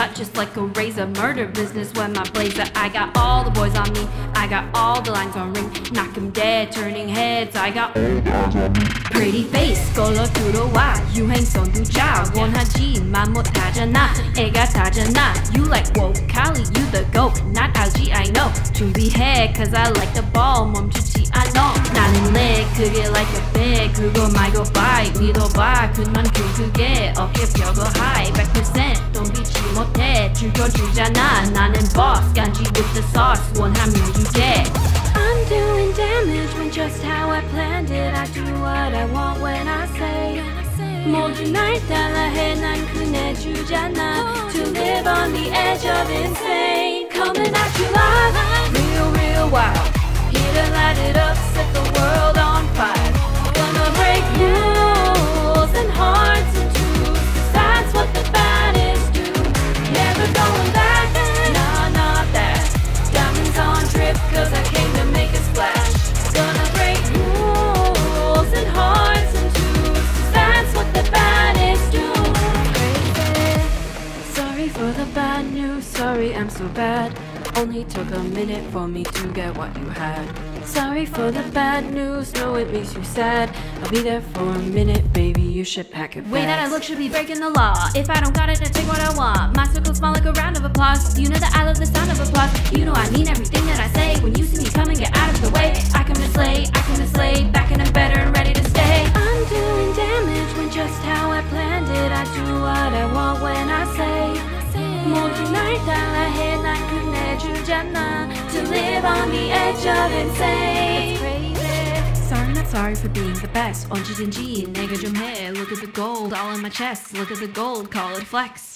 cut just like a razor. Murder business with my blazer. I got all the boys on me, I got all the lines on ring. Knock 'em dead, turning heads. I got all the eyes on me. Pretty face, 걸러 들어와. 유행성 두자 원하지만 못하잖아. 애가 다잖아. You like Akali, you the GOAT. Not algae, I know. 준비해, cause I like the ball. 멈추지 않아. 나는 leg, 그게 like a bag. 그거 말고 bye. 믿어봐, 그만큼 그게 어깨 펴고 high. 100% 돈 비지 못해. 죽여주잖아. 나는 boss, 간지 with the sauce. 원하면 주게. I'm doing damage when just how I planned it. I do what I want when I say. 모두 날 따라해 난 끝내주잖아. To live on the edge of insane. Coming at you live, real, real wild. Here to light it up, set the world on fire. Gonna break rules and hearts in two. 'Cause that's what the baddest do. Never going back, nah, not that. Diamonds on drip, 'cause I came to make a splash. Gonna break rules and hearts in two. 'Cause that's what the baddest do. Crazy. Sorry for the bad news, sorry I'm so bad. Only took a minute for me to get what you had. Sorry for the bad news, no it makes you sad. I'll be there for a minute, baby, you should pack it fast. Way that I look should be breaking the law. If I don't got it, then take what I want. My circle's small like a round of applause. You know that I love the sound of applause. You know I mean everything that I say. When you see me coming, get out of the way. I come to slay, back and I'm better and ready to stay. I'm doing damage when just how I planned it. I do what I want when I say. 모두 날 따라해 난 끝내주잖아. To live on the edge of insane. Sorry not sorry for being the best. 언제든지 내가 좀 해. Look at the gold all in my chest. Look at the gold, call it flex.